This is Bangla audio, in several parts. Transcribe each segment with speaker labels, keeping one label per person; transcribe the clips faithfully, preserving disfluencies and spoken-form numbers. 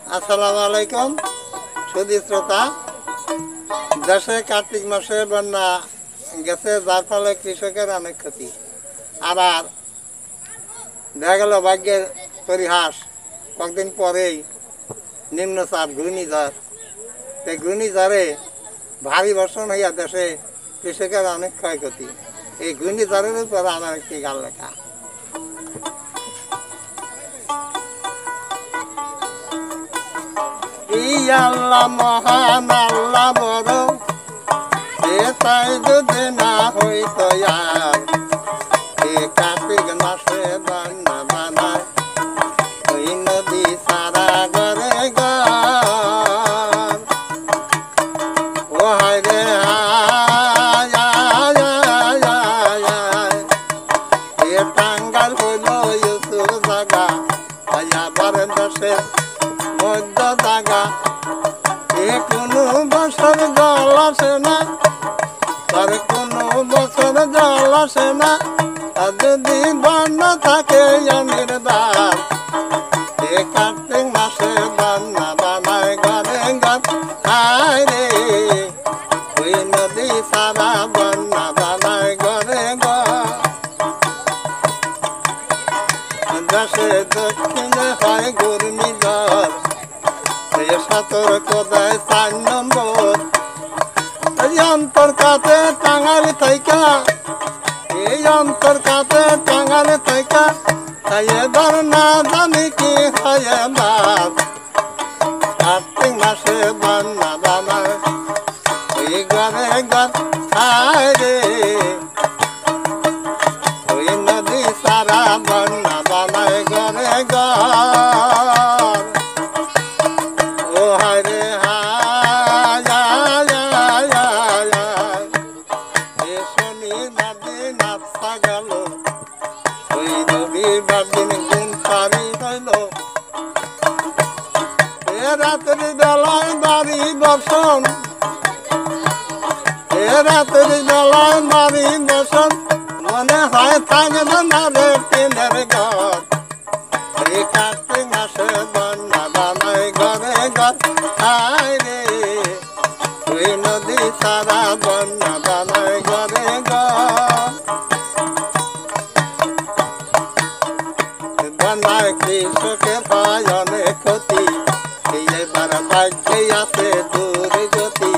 Speaker 1: আসসালামু আলাইকুম সুধী শ্রোতা। দেশে কার্তিক মাসে বন্যা গেছে, যার ফলে কৃষকের অনেক ক্ষতি। আবার দেখা গেল ভাগ্যের পরিহাস, কয়েকদিন পরেই নিম্নচাপ ঘূর্ণিঝড়। এই ঘূর্ণিঝড়ে ভারী বর্ষণ হইয়া দেশে কৃষকের অনেক ক্ষয়ক্ষতি। এই ঘূর্ণিঝড়ের উপর আমার একটি গান লেখা। আল্লাহ মহান, আল্লাহ বড়, এ তাই যদি না হইতো আর এ কার্তিক মাসে বন্যা বানায় ওই নদী সারা ঘরে ঘর। ও হায় রে হায় আয় আয় আয় আয়, এ টাঙ্গাল হইল ইউসুফ জাগা, আবার দেশের মধ্য জাগা। এ কোনো বছর জল আসে না, তার কোনো বছর জল আসে না, আর যদি বন্যা থাকে আমির দ্বার। এ কার্তিক মাসে বন্যা বানায় ঘরে ঘর। হায় রে ওই নদী সারা বন্যা বানায় ঘরে ঘর। দেশে দক্ষিণে হয় ঘূর্ণিঝড়, সতর্ক দেয় চার নম্বর। এই অন্তর কাতে টাঙ্গালে থাইকা, এই অন্তর কাতে টাঙ্গালে থাইকা, তাই এবার না জানি কি হয় এবার। কার্তিক মাসে বন্যা বানায় ওই ঘরে ঘর। হায় রে ওই নদী সারা বন্যা বানায় ঘরে ঘর। ও হায় রে হায় আয় আয় আয় আয়, এ শনিবার দিন আচ্ছা গেল, ওই রবিবার দিন গুণ পারি হইল। এ রাত্রি বেলায় বাড়ি বর্ষণ, এ রাত্রি বেলায় বাড়ি বর্ষণ, মনে হয় থাকবে না রে টিনের ঘর। এই কার্তিক মাসে বন্যা বানায় ঘরে ঘর। হায় রে ওই নদী সারা বন্যা বানায় ঘরে ঘর। বন্যায় কৃষকের পায় অনেক ক্ষতি, এবার ভাগ্যে আছে দুর্গতি।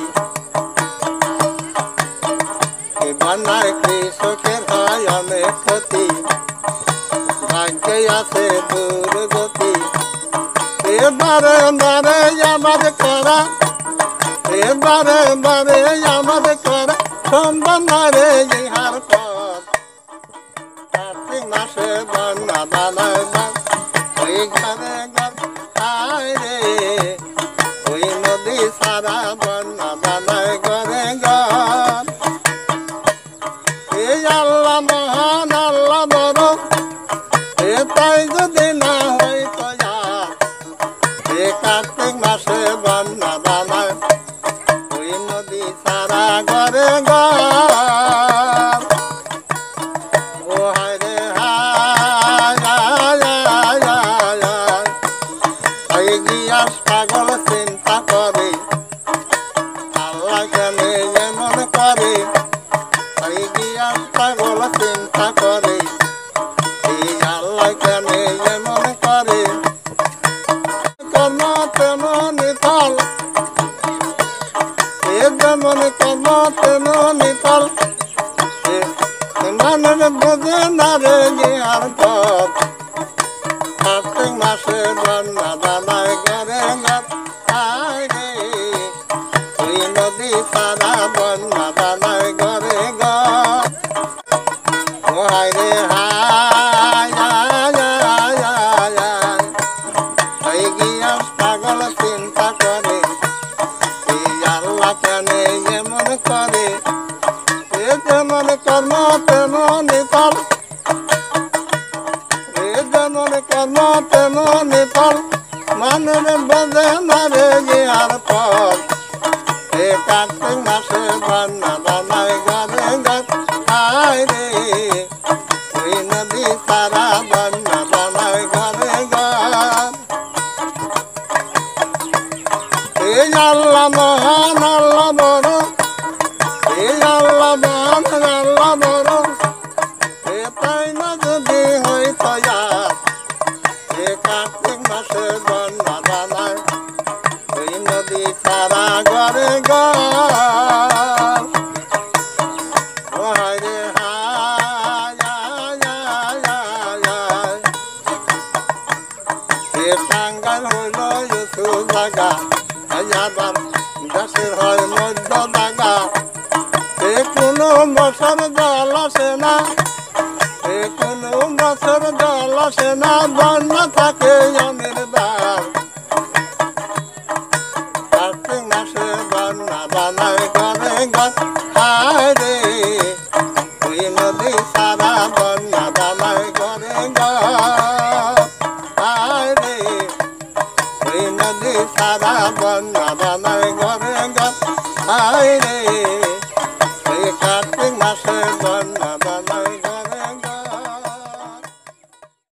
Speaker 1: বন্যায় কৃষকের হয় অনেক ক্ষতি, ভাগ্যে আছে দুর্গতি। এবারে বারে আমাদ করা, এবারে বারে আমাদ করা সম্ভব না রে ইহার পথ। কার্তিক মাসে বন্যা বানায় ওই ঘরে ঘর। হায় রে ওই নদী সারা বন্যা বানায় ঘরে ঘর। এই আল্লাহ মহান, আল্লাহ বড়, এ তাই যদি না হইতো আর এ কার্তিক মাসে বন্যা বানায় ওই নদী সারা ঘরে ঘর। ও হায় রে হায় আয় আয় আয় আয়, এই গিয়াস পাগল চিন্তা করে আল্লাহ কেন এমন করে। এই গিয়াস পাগল চিন্তা করে এই আল্লাহ কেন এমন করে। কর্ম তেমনি ফল, এ যেমন কর্ম তেমনি ফল, মানুষ বোঝে না রে ইহার পথ। কার্তিক মাসে বন্যা বানায় ঘরে ঘর। হায় রে ওই নদী সারা বন্যা বানায় ঘরে ঘর। ও হায় রে হায় আয় আয় আয় আয়, এই গিয়াস পাগল চিন্তা করে এই আল্লাহ কেন এমন করে। এ যেমন কর্ম তেমনি ফল, এ যেমন কর্ম তেমনি ফল, মানুষ বোঝে না রে ইহার পথ। এ কার্তিক মাসে বন্যা বানায় ঘরে ঘর। হায় রে ওই নদী সারা বন্যা বানায় ঘরে ঘর। এই আল্লাহ মহান আল্লাহ বড় এই আল্লাহ মহান আল্লাহ বড় এ তাই না যদি হইতো আর এ কার্তিক মাসে বন্যা বানায় ওই নদী সারা ঘরে ঘর হায় রে হায় এ টাঙ্গাল হইল ইসু জাগা আবার দেশের হয় মধ্য দাগা এ কোনো বছর জল আসে না এ কোনো বছর জল আসে না বন্যা থাকে অনের দ্বার কার্তিক মাসে বন্যা বানায় ঘরে ঘর হায় রে ওই নদী সারা বন্যা বানায় ঘরে ঘর হায় রে ওই নদী সারা বন্যা বানায় ঘরে ঘর হায় রে